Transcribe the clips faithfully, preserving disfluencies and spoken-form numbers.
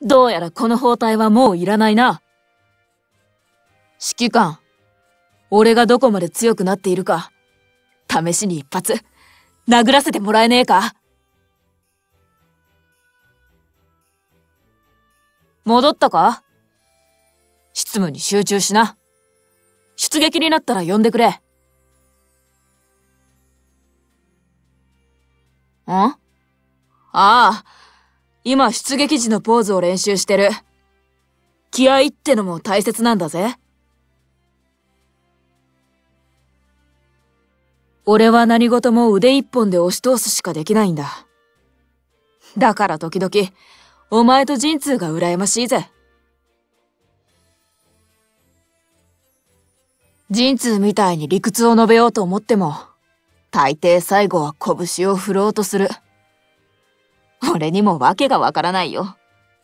どうやらこの包帯はもういらないな。指揮官、俺がどこまで強くなっているか、試しに一発、殴らせてもらえねえか？戻ったか？執務に集中しな。出撃になったら呼んでくれ。ん？ああ、今出撃時のポーズを練習してる。気合いってのも大切なんだぜ。俺は何事も腕一本で押し通すしかできないんだ。だから時々、お前と陣痛が羨ましいぜ。陣痛みたいに理屈を述べようと思っても、大抵最後は拳を振ろうとする。俺にも訳がわからないよ。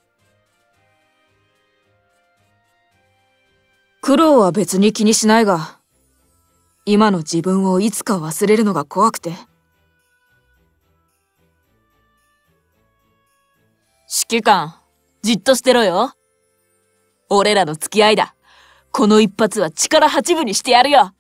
苦労は別に気にしないが、今の自分をいつか忘れるのが怖くて。指揮官、じっとしてろよ。俺らの付き合いだ。この一発は力八分にしてやるよ。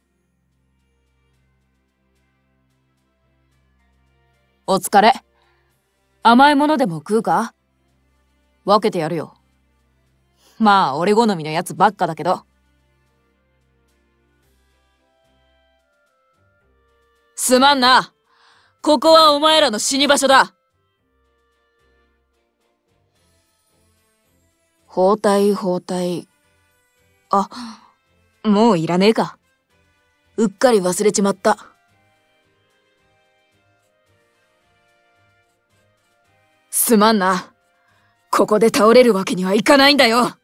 お疲れ。甘いものでも食うか？分けてやるよ。まあ、俺好みのやつばっかだけど。すまんな。ここはお前らの死に場所だ。包帯、包帯。あ、もういらねえか。うっかり忘れちまった。すまんな。ここで倒れるわけにはいかないんだよ。